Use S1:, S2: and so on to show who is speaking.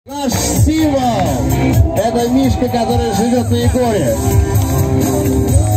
S1: Наш символ. Это Мишка, который живет на Егоре.